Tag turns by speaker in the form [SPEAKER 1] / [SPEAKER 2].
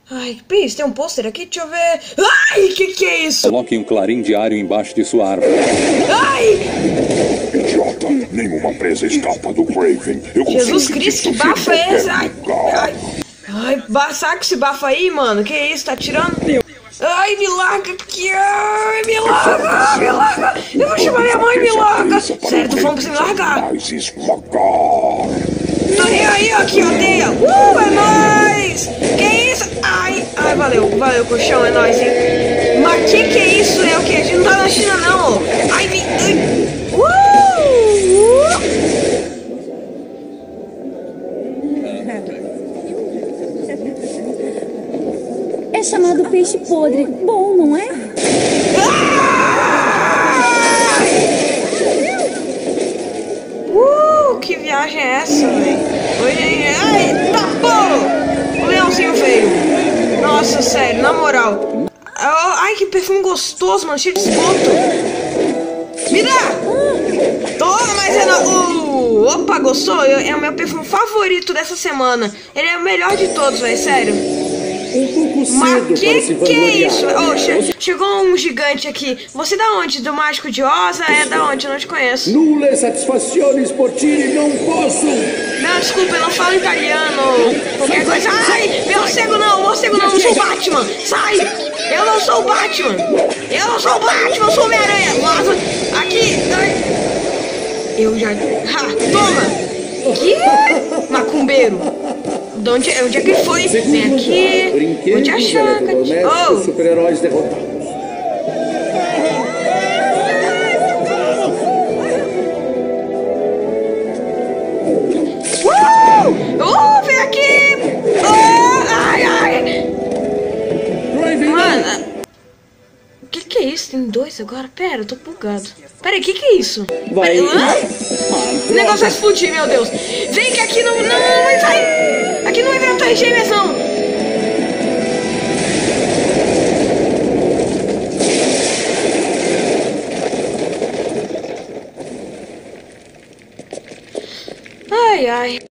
[SPEAKER 1] Ai, Pris, tem um pôster aqui? Deixa eu ver. Ai, que é isso?
[SPEAKER 2] Coloque um clarim diário embaixo de sua árvore.
[SPEAKER 1] Ai!
[SPEAKER 3] Idiota, nenhuma presa escapa do Craven.
[SPEAKER 1] Jesus Cristo, que bafo é esse? Ai, saca esse bafo aí, mano. Que isso, tá tirando? Ai, me larga aqui. Ai, me larga, me larga. Eu vou chamar minha mãe, me larga. Sério, tô falando pra você me largar. Tô nem aí, ó, que odeia. É nóis. Que isso? Ai, valeu, colchão, é nóis, hein. Mas que é isso? É o que? A gente não tá na China, não. Ai,
[SPEAKER 4] É chamado peixe podre. Bom, não é?
[SPEAKER 1] Que viagem é essa, velho? Ai, tá bom! O leãozinho veio. Nossa, sério, na moral. Ai, que perfume gostoso, mano, cheio de esgoto. Me dá! Toma, mas é não. Opa, gostou? É o meu perfume favorito dessa semana. Ele é o melhor de todos, velho, sério. Mas que é isso? Chegou um gigante aqui. Você da onde? Do Mágico de Oz? É da onde? Eu não te conheço.
[SPEAKER 5] Nulle satisfazioni sportive, não posso!
[SPEAKER 1] Não, desculpa, eu não falo italiano. Qualquer coisa. Ai, morcego não, eu não sou o Batman. Sai! Eu não sou o Batman. Eu sou o Homem-Aranha. Nossa, aqui. Eu já. Toma! Que? Macumbeiro. Onde é que ele foi? Vem aqui. Vou te achar, cara.
[SPEAKER 5] Super-heróis derrotados.
[SPEAKER 1] Vem aqui! Ai! Mano, o que é isso? Tem dois agora? Pera, eu tô bugado. Pera aí, o que é isso?
[SPEAKER 5] Vai.
[SPEAKER 1] O negócio vai explodir, meu Deus. Vem que aqui não vai. Aqui não vai ver a torre gêmeas, não. Ai.